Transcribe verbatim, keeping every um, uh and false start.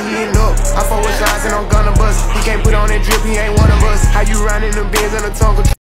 he hitting up. I fuck with shots and I'm gonna bust. He can't put on that drip, he ain't one of us. How you riding them Benz and a Tonka?